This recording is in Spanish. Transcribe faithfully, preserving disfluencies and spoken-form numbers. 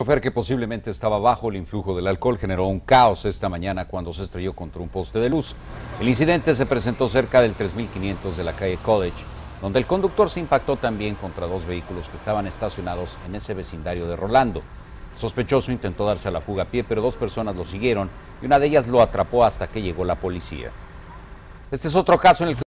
El chofer, que posiblemente estaba bajo el influjo del alcohol, generó un caos esta mañana cuando se estrelló contra un poste de luz. El incidente se presentó cerca del tres mil quinientos de la calle College, donde el conductor se impactó también contra dos vehículos que estaban estacionados en ese vecindario de Rolando. El sospechoso intentó darse a la fuga a pie, pero dos personas lo siguieron y una de ellas lo atrapó hasta que llegó la policía. Este es otro caso en el que